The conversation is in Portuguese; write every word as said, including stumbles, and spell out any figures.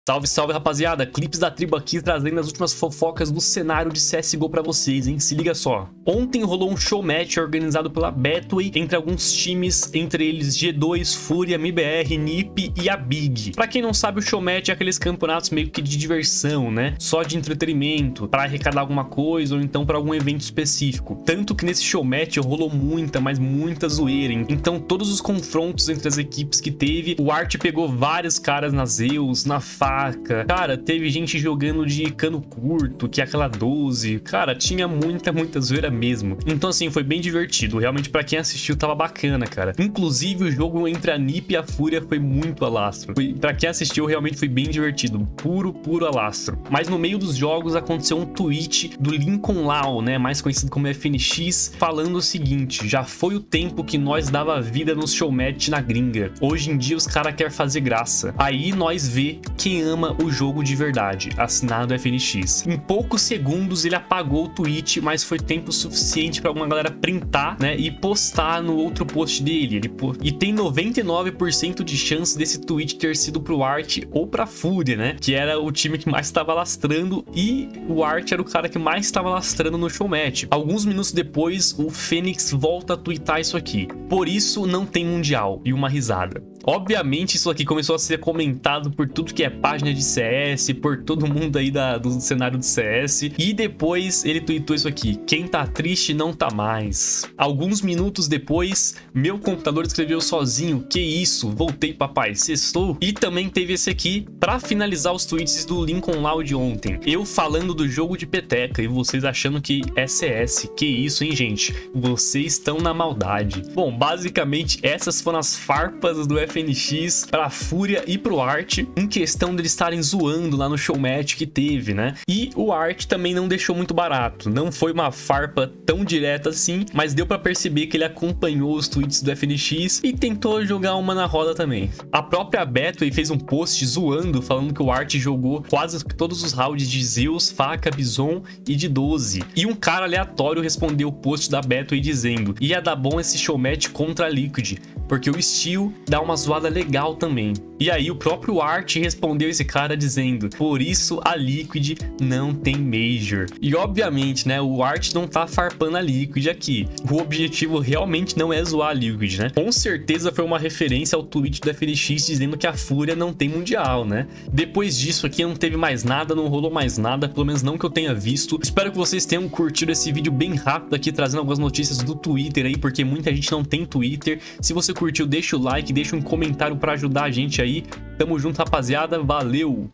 Salve, salve, rapaziada. Clipes da tribo aqui trazendo as últimas fofocas do cenário de C S G O pra vocês, hein? Se liga só. Ontem rolou um show match organizado pela Betway entre alguns times, entre eles G dois, Fúria, M B R, N I P e a Big. Pra quem não sabe, o show match é aqueles campeonatos meio que de diversão, né? Só de entretenimento, pra arrecadar alguma coisa ou então pra algum evento específico. Tanto que nesse show match rolou muita, mas muita zoeira, hein? Então todos os confrontos entre as equipes que teve, o Art pegou vários caras na Zeus, na Faca. Cara, teve gente jogando de cano curto, que é aquela doze. Cara, tinha muita, muita zoeira mesmo. Então assim, foi bem divertido. Realmente pra quem assistiu tava bacana, cara. Inclusive o jogo entre a N I P e a Fúria foi muito alastro. Foi, pra quem assistiu realmente foi bem divertido. Puro, puro alastro. Mas no meio dos jogos aconteceu um tweet do Lincoln Lau, né, mais conhecido como F N X, falando o seguinte: já foi o tempo que nós dava vida nos showmatch na gringa. Hoje em dia os caras querem fazer graça. Aí nós vê quem ama o jogo de verdade. Assinado F N X. Em poucos segundos ele apagou o tweet, mas foi tempo suficiente para alguma galera printar, né, e postar no outro post dele. Ele po... E tem noventa e nove por cento de chance desse tweet ter sido pro Art ou pra Fúria, né, que era o time que mais estava lastrando, e o Art era o cara que mais estava lastrando no showmatch. Alguns minutos depois, o Fênix volta a tweetar isso aqui: por isso não tem mundial, e uma risada. Obviamente isso aqui começou a ser comentado por tudo que é página de C S, por todo mundo aí da, do cenário de C S. E depois ele tweetou isso aqui: quem tá triste não tá mais. Alguns minutos depois, meu computador escreveu sozinho: que isso, voltei papai, sextou. E também teve esse aqui, pra finalizar os tweets do Lincoln Lau de ontem: eu falando do jogo de peteca e vocês achando que é C S. Que isso, hein, gente? Vocês estão na maldade. Bom, basicamente essas foram as farpas do F N X pra Fúria e pro Art, em questão deles estarem zoando lá no showmatch que teve, né? E o Art também não deixou muito barato. Não foi uma farpa tão direta assim, mas deu pra perceber que ele acompanhou os tweets do F N X e tentou jogar uma na roda também. A própria Betway fez um post zoando, falando que o Art jogou quase todos os rounds de Zeus, Faca, Bison e de doze. E um cara aleatório respondeu o post da Betway dizendo: ia dar bom esse showmatch contra a Liquid, porque o Steel dá uma zoada legal também. E aí o próprio Art respondeu esse cara dizendo: por isso a Liquid não tem Major. E obviamente, né, o Art não tá farpando a Liquid aqui. O objetivo realmente não é zoar a Liquid, né? Com certeza foi uma referência ao tweet do F N X dizendo que a Fúria não tem mundial, né? Depois disso aqui não teve mais nada, não rolou mais nada, pelo menos não que eu tenha visto. Espero que vocês tenham curtido esse vídeo bem rápido aqui, trazendo algumas notícias do Twitter aí, porque muita gente não tem Twitter. Se você curtiu, deixa o like, deixa um comentário pra ajudar a gente aí. Tamo junto, rapaziada. Valeu!